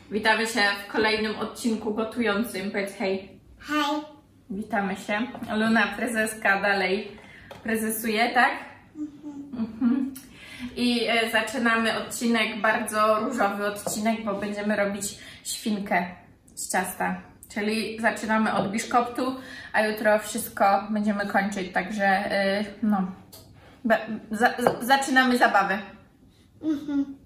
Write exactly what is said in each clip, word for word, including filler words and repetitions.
Witamy się w kolejnym odcinku gotującym. Powiedz hej. Hej. Witamy się. Luna, prezeska, dalej prezesuje, tak? Mhm. I e, zaczynamy odcinek, bardzo różowy odcinek, bo będziemy robić świnkę z ciasta. Czyli zaczynamy od biszkoptu, a jutro wszystko będziemy kończyć, także e, no, be, za, z, zaczynamy zabawę. Mhm.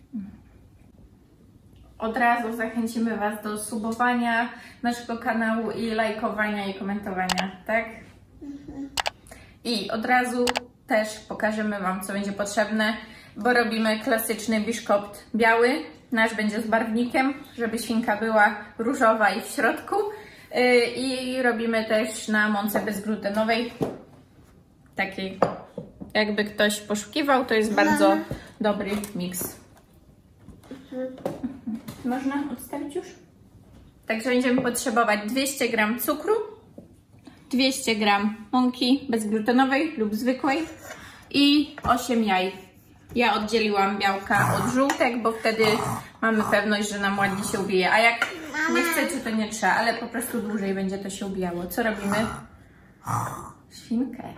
Od razu zachęcimy Was do subowania naszego kanału i lajkowania i komentowania, tak? Mhm. I od razu też pokażemy Wam, co będzie potrzebne, bo robimy klasyczny biszkopt biały. Nasz będzie z barwnikiem, żeby świnka była różowa i w środku. Yy, I robimy też na mące bezglutenowej. Takiej, jakby ktoś poszukiwał, to jest bardzo Mama. dobry miks. Mhm. Można odstawić już? Także będziemy potrzebować dwieście gram cukru, dwieście gram mąki bezglutenowej lub zwykłej i osiem jaj. Ja oddzieliłam białka od żółtek, bo wtedy mamy pewność, że nam ładnie się ubije. A jak nie chcecie, to nie trzeba, ale po prostu dłużej będzie to się ubijało. Co robimy? Świnkę.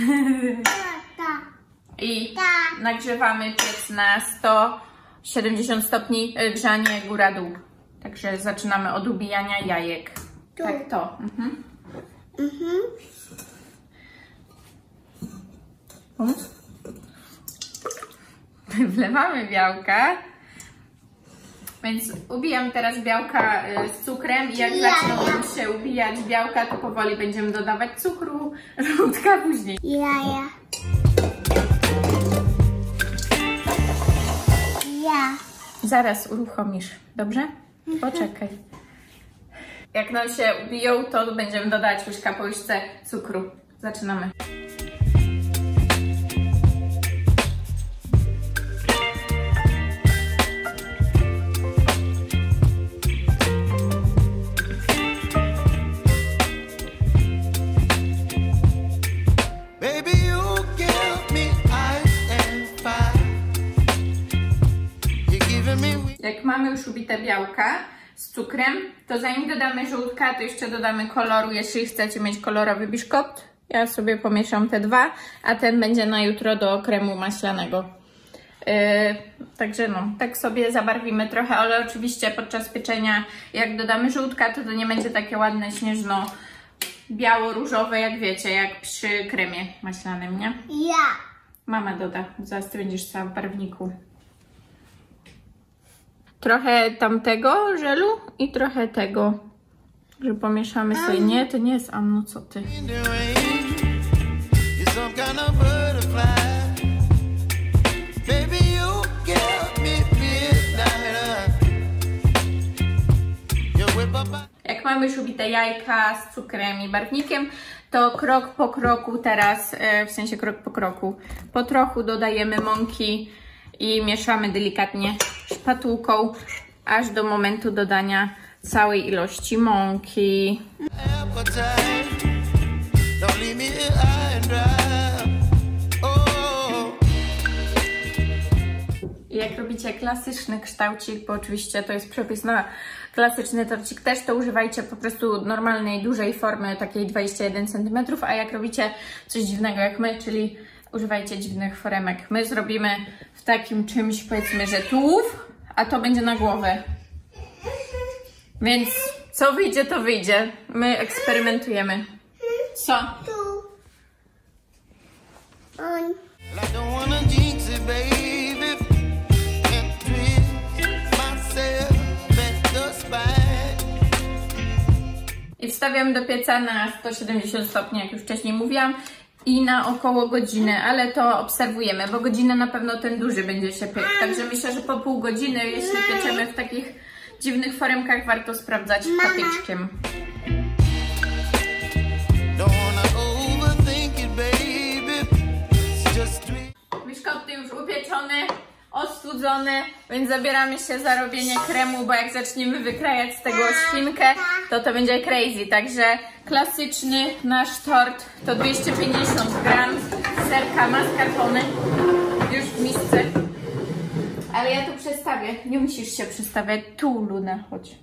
I nagrzewamy piec na sto siedemdziesiąt stopni, grzanie góra-dół. Także zaczynamy od ubijania jajek. Tu. Tak to. Mhm. Mhm. Pomóc? Wlewamy białka. Więc ubijam teraz białka z cukrem i jak zaczną się ubijać białka, to powoli będziemy dodawać cukru, żółtka później. Jaja. Ja. Zaraz uruchomisz, dobrze? Poczekaj. Jak nam się ubiją, to będziemy dodawać łyżka po łyżce cukru. Zaczynamy. Jak mamy już ubite białka z cukrem, to zanim dodamy żółtka, to jeszcze dodamy koloru, jeśli chcecie mieć kolorowy biszkopt. Ja sobie pomieszam te dwa, a ten będzie na jutro do kremu maślanego. Yy, także no, tak sobie zabarwimy trochę, ale oczywiście podczas pieczenia, jak dodamy żółtka, to to nie będzie takie ładne, śnieżno biało-różowe, jak wiecie, jak przy kremie maślanym, nie? Ja. Mama doda, zaraz ty będziesz cała w barwniku. Trochę tamtego żelu i trochę tego, że pomieszamy sobie. Nie, to nie jest Anno, co ty. Jak mamy już ubite jajka z cukrem i barwnikiem, to krok po kroku teraz, w sensie krok po kroku, po trochu dodajemy mąki i mieszamy delikatnie szpatułką, aż do momentu dodania całej ilości mąki. I jak robicie klasyczny kształcik, bo oczywiście to jest przepis na klasyczny torcik też, to używajcie po prostu normalnej, dużej formy, takiej dwadzieścia jeden centymetrów, a jak robicie coś dziwnego jak my, czyli używajcie dziwnych foremek. My zrobimy w takim czymś, powiedzmy, że tułów, a to będzie na głowę. Więc co wyjdzie, to wyjdzie. My eksperymentujemy. Co? Tu. On. I wstawiam do pieca na sto siedemdziesiąt stopni, jak już wcześniej mówiłam. I na około godziny, ale to obserwujemy, bo godzinę na pewno ten duży będzie się piec. Także myślę, że po pół godziny, jeśli pieczemy w takich dziwnych foremkach, warto sprawdzać patyczkiem. Biszkopty już upieczone, ostudzone, więc zabieramy się za robienie kremu, bo jak zaczniemy wykrajać z tego świnkę, to to będzie crazy. Także klasyczny nasz tort to dwieście pięćdziesiąt gram serka mascarpone już w misce. ale ja tu przestawię. Nie musisz się przestawiać. Tu, Luna, chodź.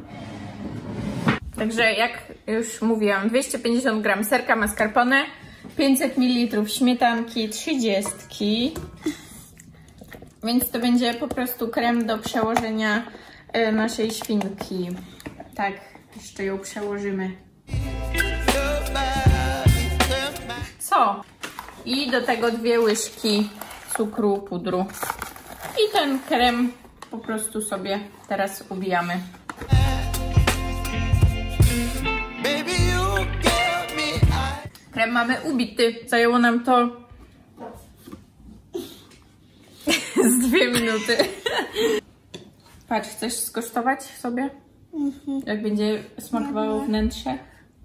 Także jak już mówiłam, dwieście pięćdziesiąt gram serka mascarpone, pięćset mililitrów śmietanki, trzydzieści. Więc to będzie po prostu krem do przełożenia y, naszej świnki. Tak, jeszcze ją przełożymy. Co? I do tego dwie łyżki cukru, pudru. I ten krem po prostu sobie teraz ubijamy. Krem mamy ubity. Zajęło nam to z dwie minuty. Patrz, chcesz skosztować sobie? Mhm. Jak będzie smakowało wnętrze?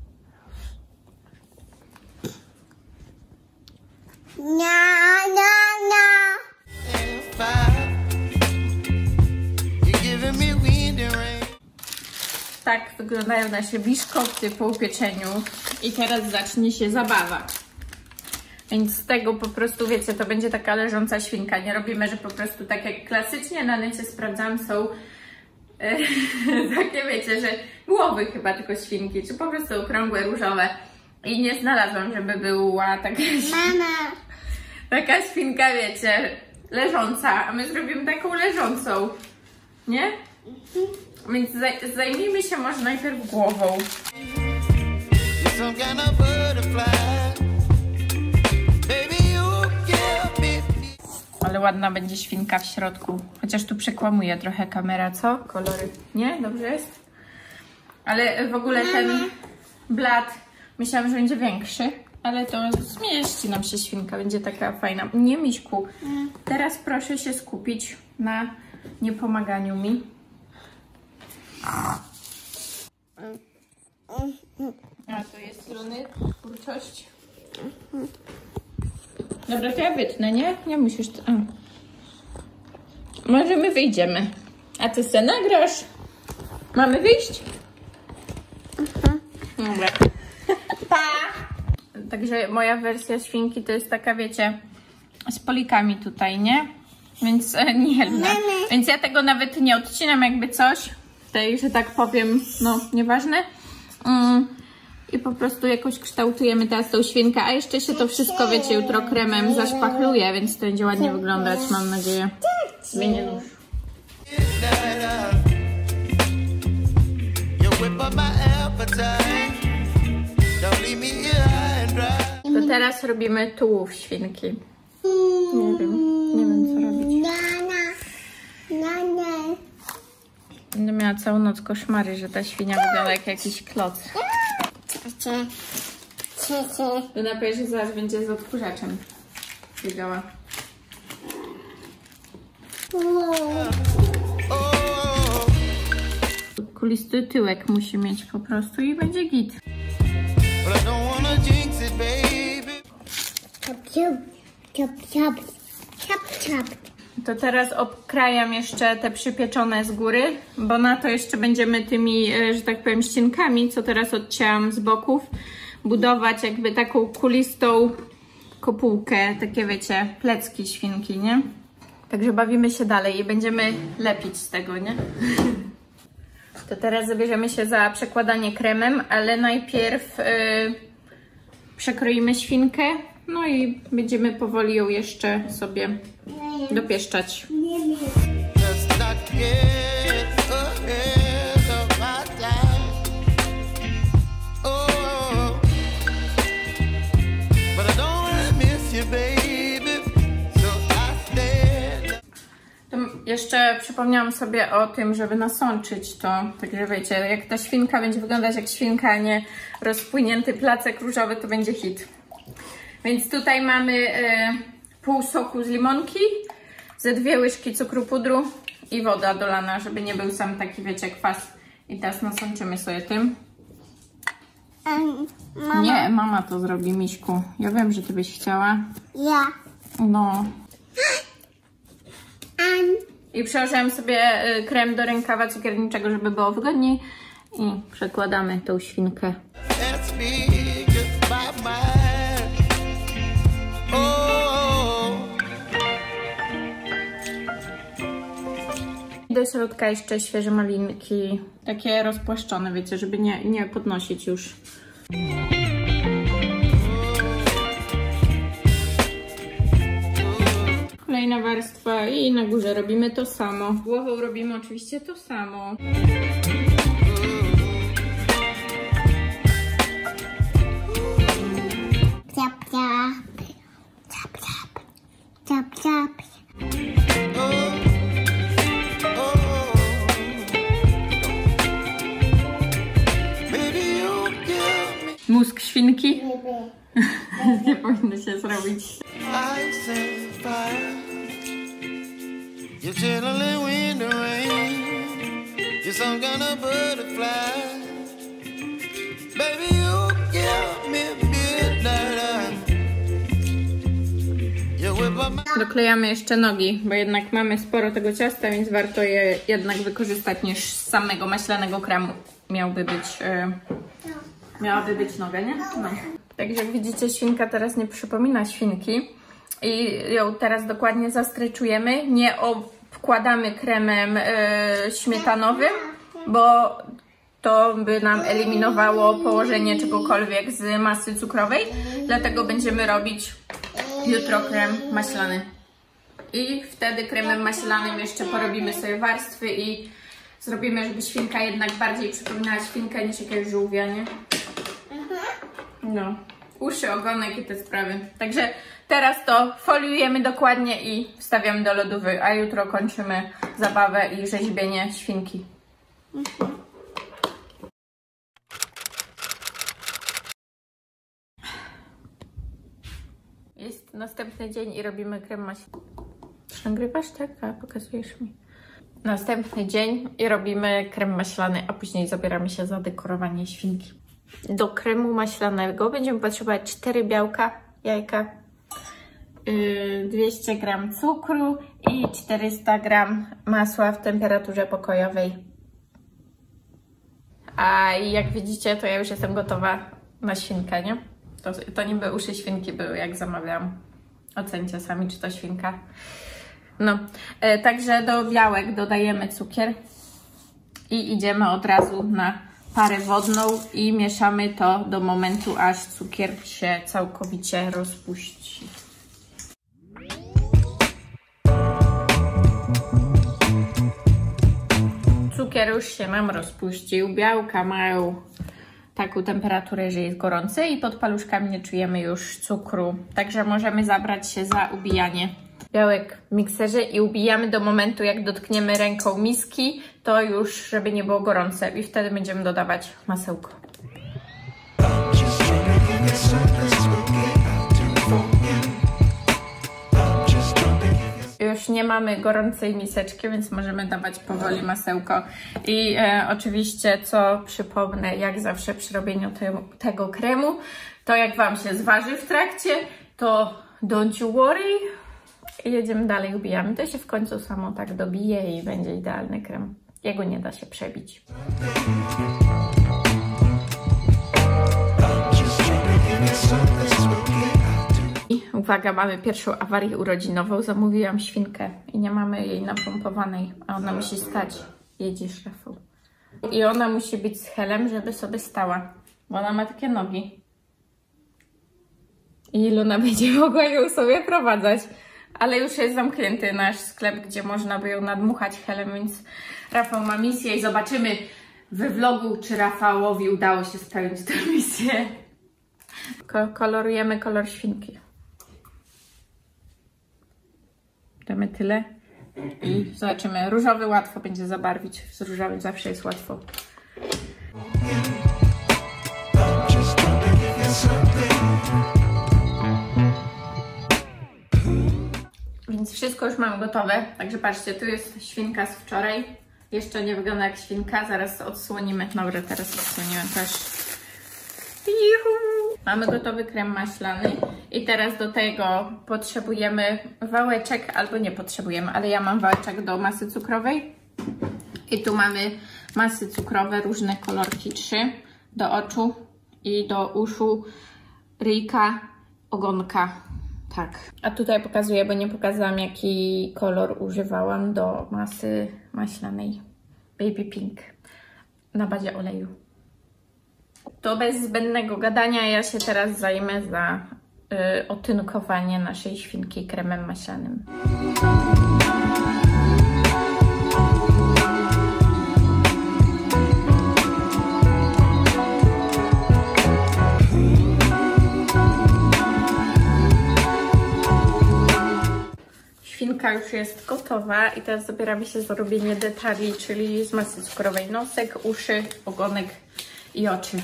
Na, na, na. Tak wyglądają nasze biszkopty po upieczeniu. I teraz zacznie się zabawa. Więc z tego po prostu, wiecie, to będzie taka leżąca świnka. Nie robimy, że po prostu tak jak klasycznie na necie sprawdzam, są e, takie, wiecie, że głowy chyba tylko świnki, czy po prostu okrągłe, różowe. I nie znalazłam, żeby była taka, Mama. taka świnka, wiecie, leżąca. A my zrobimy taką leżącą, nie? Więc zaj zajmijmy się może najpierw głową. Ale ładna będzie świnka w środku. Chociaż tu przekłamuje trochę kamera, co? Kolory. Nie? Dobrze jest? Ale w ogóle ten blat myślałam, że będzie większy. Ale to zmieści nam się świnka. Będzie taka fajna. Nie, Miśku. Teraz proszę się skupić na niepomaganiu mi. A to jest strony twórczość. Dobra, to ja wytnę, nie? Nie musisz... A. Może my wyjdziemy. A ty se nagrasz? Mamy wyjść? Mhm. Dobra. Pa! Także moja wersja świnki to jest taka, wiecie, z polikami tutaj, nie? Więc e, niechlubna. Więc ja tego nawet nie odcinam, jakby coś. Tej, że tak powiem, no nieważne. Mm. I po prostu jakoś kształtujemy teraz tą świnkę, a jeszcze się to wszystko, wiecie, jutro kremem zaszpachluje, więc to będzie ładnie wyglądać, mam nadzieję. Zmienię nóż. To teraz robimy tułów świnki. Nie wiem, nie wiem co robić. Będę miała całą noc koszmary, że ta świnia wygląda jak jakiś kloc. To na pewno zaraz będzie z odkurzaczem biegała. Kulisty tyłek musi mieć po prostu i będzie git. To teraz obkrajam jeszcze te przypieczone z góry, bo na to jeszcze będziemy tymi, że tak powiem, ścinkami, co teraz odcięłam z boków, budować jakby taką kulistą kopułkę, takie wiecie, plecki świnki, nie? Także bawimy się dalej i będziemy lepić z tego, nie? To teraz zabierzemy się za przekładanie kremem, ale najpierw yy, przekroimy świnkę, no i będziemy powoli ją jeszcze sobie dopieszczać. To jeszcze przypomniałam sobie o tym, żeby nasączyć to, także wiecie, jak ta świnka będzie wyglądać jak świnka, a nie rozpłynięty placek różowy, to będzie hit. Więc tutaj mamy y, pół soku z limonki, ze dwie łyżki cukru pudru i woda dolana, żeby nie był sam taki, wiecie, kwas. I teraz nasączymy sobie tym. Um, mama. Nie, mama to zrobi, Miśku. Ja wiem, że ty byś chciała. Ja. No. Um. I przełożyłam sobie y, krem do rękawa cukierniczego, żeby było wygodniej. I przekładamy tą świnkę. Do środka jeszcze świeże malinki, takie rozpłaszczone, wiecie, żeby nie, nie podnosić już. Kolejna warstwa i na górze robimy to samo. Głową robimy oczywiście to samo. Ciap, ciap. Ciap, ciap. Ciap, ciap. Mózg świnki? Nie powinno się zrobić. Doklejamy jeszcze nogi, bo jednak mamy sporo tego ciasta, więc warto je jednak wykorzystać niż z samego maślanego kremu. Miałby być... Yy... Miałaby być noga, nie? No. Tak jak widzicie, świnka teraz nie przypomina świnki i ją teraz dokładnie zastreczujemy. Nie obkładamy kremem yy, śmietanowym, bo to by nam eliminowało położenie czegokolwiek z masy cukrowej. Dlatego będziemy robić jutro krem maślany. I wtedy kremem maślanym jeszcze porobimy sobie warstwy i zrobimy, żeby świnka jednak bardziej przypominała świnkę niż jakiegoś żółwia, nie? No, uszy, ogonek i te sprawy. Także teraz to foliujemy dokładnie i wstawiamy do lodówy, a jutro kończymy zabawę i rzeźbienie świnki. Mhm. Jest następny dzień i robimy krem maślany. Nagrywasz, tak? A pokazujesz mi. Następny dzień i robimy krem maślany, a później zabieramy się za dekorowanie świnki. Do kremu maślanego będziemy potrzebować cztery białka, jajka, yy, dwieście gram cukru i czterysta gram masła w temperaturze pokojowej. A jak widzicie, to ja już jestem gotowa na świnkę, nie? To, to niby uszy świnki były, jak zamawiałam. Ocencie sami, czy to świnka. No, yy, także do białek dodajemy cukier i idziemy od razu na parę wodną i mieszamy to do momentu, aż cukier się całkowicie rozpuści. Cukier już się nam rozpuścił, białka mają taką temperaturę, że jest gorący i pod paluszkami nie czujemy już cukru, także możemy zabrać się za ubijanie białek w mikserze i ubijamy do momentu, jak dotkniemy ręką miski, to już, żeby nie było gorące i wtedy będziemy dodawać masełko. Już nie mamy gorącej miseczki, więc możemy dawać powoli masełko. I e, oczywiście, co przypomnę, jak zawsze przy robieniu te, tego kremu, to jak Wam się zważy w trakcie, to don't you worry. I jedziemy dalej, ubijamy. To się w końcu samo tak dobije i będzie idealny krem. Jego nie da się przebić. I uwaga, mamy pierwszą awarię urodzinową. Zamówiłam świnkę i nie mamy jej napompowanej, a ona musi stać. Jedziesz, Rafał. I ona musi być z helem, żeby sobie stała, bo ona ma takie nogi. I Luna będzie mogła ją sobie prowadzać. Ale już jest zamknięty nasz sklep, gdzie można by ją nadmuchać helem, więc Rafał ma misję i zobaczymy we vlogu, czy Rafałowi udało się spełnić tę misję. Ko kolorujemy kolor świnki. Damy tyle i zobaczymy. Różowy łatwo będzie zabarwić. Z różowym zawsze jest łatwo. Więc wszystko już mamy gotowe. Także patrzcie, tu jest świnka z wczoraj. Jeszcze nie wygląda jak świnka. Zaraz odsłonimy. Dobra, teraz odsłoniłem też. Juhu! Mamy gotowy krem maślany. I teraz do tego potrzebujemy wałeczek, albo nie potrzebujemy, ale ja mam wałeczek do masy cukrowej. I tu mamy masy cukrowe, różne kolorki, trzy. Do oczu i do uszu, ryjka, ogonka. Tak. A tutaj pokazuję, bo nie pokazałam, jaki kolor używałam do masy maślanej. Baby Pink. Na bazie oleju. To bez zbędnego gadania ja się teraz zajmę za y, otynkowanie naszej świnki kremem maślanym. Świnka już jest gotowa i teraz zabieramy się za robienie detali, czyli z masy cukrowej nosek, uszy, ogonek i oczy.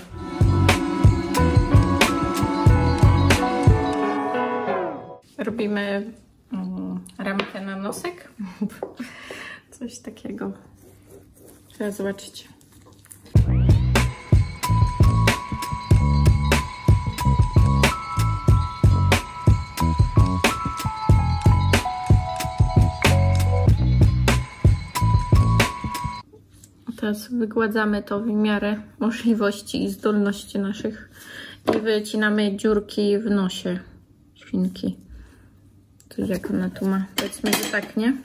Robimy um, ramkę na nosek. Coś takiego. Trzeba zobaczyć. Teraz wygładzamy to w miarę możliwości i zdolności naszych i wycinamy dziurki w nosie świnki. To jak ona tu ma? Powiedzmy, że tak, nie?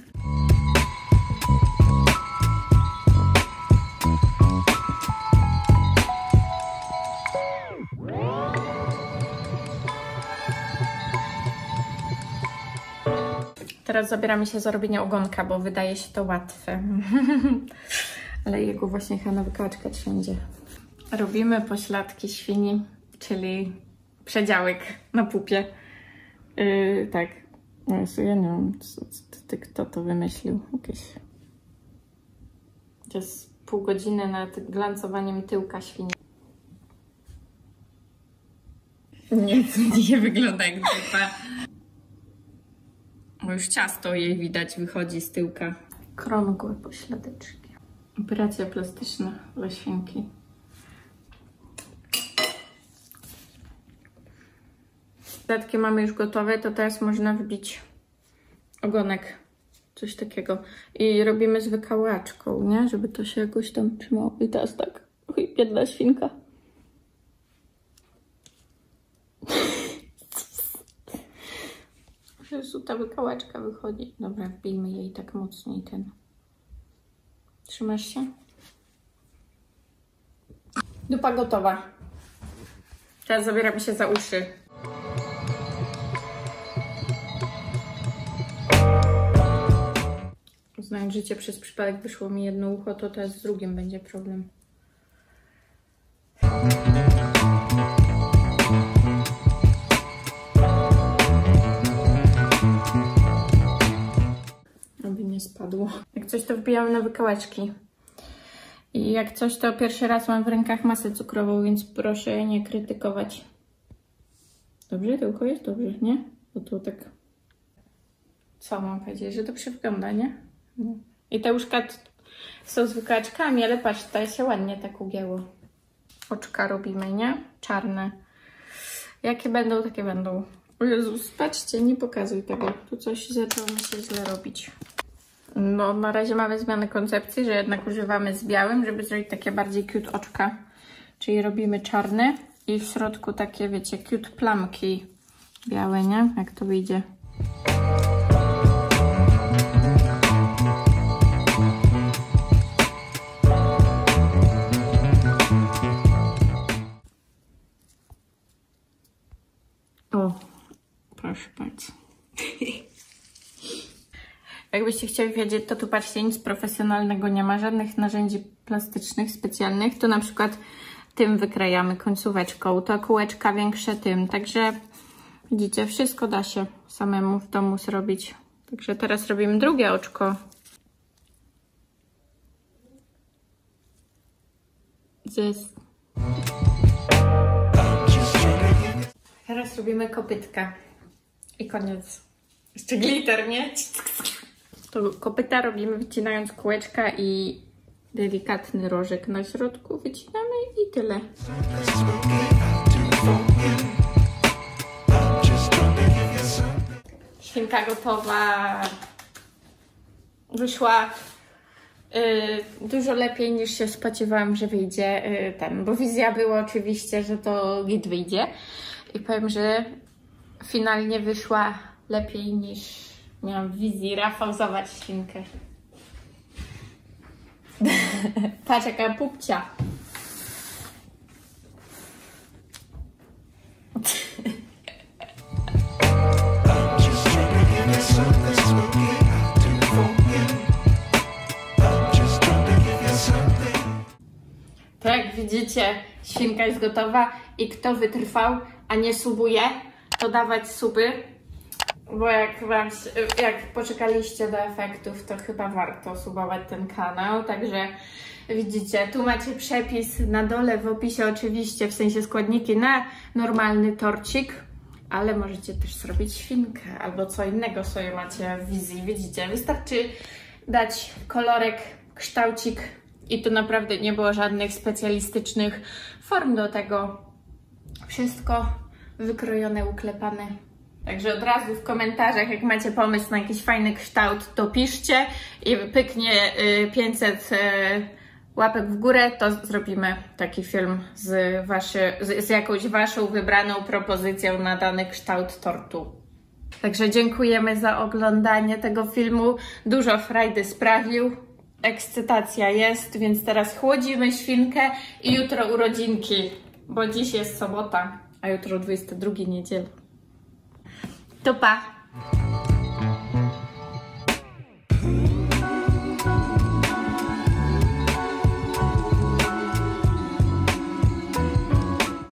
Teraz zabieramy się za robienie ogonka, bo wydaje się to łatwe. Ale jego właśnie chyba na wykałaczkę wszędzie. Robimy pośladki świni, czyli przedziałek na pupie. Yy, tak. Jezu, ja nie wiem, co, co, kto to wymyślił. Jakieś... To jest pół godziny nad glancowaniem tyłka świni. Nie, nie wygląda jak dupa. Bo już ciasto jej widać, wychodzi z tyłka. Krągłe pośladeczki. Operacja plastyczna dla świnki. Pośladki mamy już gotowe, to teraz można wbić ogonek. Coś takiego. I robimy z wykałaczką, nie? Żeby to się jakoś tam trzymało. I teraz tak. Oj, biedna świnka. Jezu, ta wykałaczka wychodzi. Dobra, wbijmy jej tak mocniej ten. Trzymasz się? Dupa gotowa. Teraz zabieramy się za uszy. Znając życie, przez przypadek wyszło mi jedno ucho, to teraz z drugim będzie problem. Aby nie spadło. Jak coś, to wbijamy na wykałaczki. I jak coś, to pierwszy raz mam w rękach masę cukrową, więc proszę nie krytykować. Dobrze? To ucho jest dobrze, nie? Bo to tak... Co mam powiedzieć? Że dobrze wygląda, nie? No. I te łóżka są z wykałaczkami, ale patrz, tutaj się ładnie tak ugięło. Oczka robimy, nie? Czarne. Jakie będą, takie będą. O Jezus, patrzcie, nie pokazuj tego. Tu coś zaczęło mi się źle robić. No, na razie mamy zmianę koncepcji, że jednak używamy z białym, żeby zrobić takie bardziej cute oczka. Czyli robimy czarny i w środku takie, wiecie, cute plamki białe, nie? Jak to wyjdzie. O, proszę bardzo. Jakbyście chcieli wiedzieć, to tu patrzcie, nic profesjonalnego nie ma, żadnych narzędzi plastycznych specjalnych. To na przykład tym wykrajamy końcóweczką, to kółeczka większe tym. Także widzicie, wszystko da się samemu w domu zrobić. Także teraz robimy drugie oczko. Jest. Teraz robimy kopytka. I koniec. Jeszcze glitter, nie? To kopyta robimy wycinając kółeczka i delikatny rożek na środku wycinamy i tyle. Świnka gotowa. Wyszła yy, dużo lepiej niż się spodziewałam, że wyjdzie yy, ten, bo wizja była oczywiście, że to git wyjdzie. I powiem, że finalnie wyszła lepiej niż miałam w wizji. Rafał, zobacz świnkę. Patrz, jaka pupcia. Tak jak widzicie, świnka jest gotowa i kto wytrwał, a nie subuje, to dawać suby, bo jak, wam, jak poczekaliście do efektów, to chyba warto subować ten kanał. Także widzicie, tu macie przepis na dole w opisie oczywiście, w sensie składniki na normalny torcik, ale możecie też zrobić świnkę albo co innego sobie macie w wizji. Widzicie, wystarczy dać kolorek, kształcik i tu naprawdę nie było żadnych specjalistycznych form do tego. Wszystko wykrojone, uklepane. Także od razu w komentarzach, jak macie pomysł na jakiś fajny kształt, to piszcie i pyknie pięćset łapek w górę, to zrobimy taki film z, waszy, z, z jakąś waszą wybraną propozycją na dany kształt tortu. Także dziękujemy za oglądanie tego filmu. Dużo frajdy sprawił. Ekscytacja jest, więc teraz chłodzimy świnkę i jutro urodzinki, bo dziś jest sobota, a jutro dwudziesta druga niedziela. To pa!